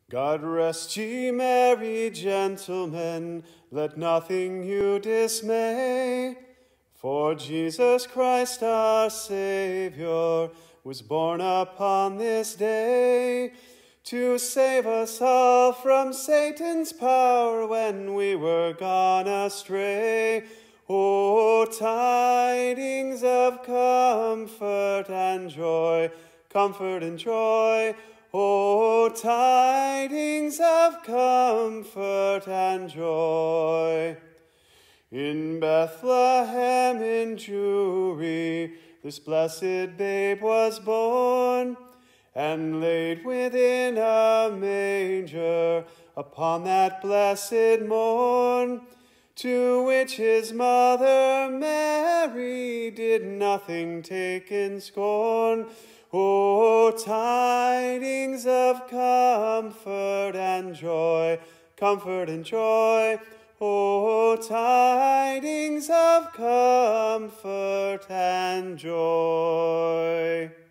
God rest ye, merry gentlemen, let nothing you dismay. For Jesus Christ our Saviour was born upon this day, to save us all from Satan's power when we were gone astray. O tidings of comfort and joy, comfort and joy. O tidings of comfort and joy. In Bethlehem in Jewry, this blessed babe was born, and laid within a manger upon that blessed morn, to which his mother Mary did nothing take in scorn. O tidings of comfort and joy, comfort and joy. O tidings of comfort and joy.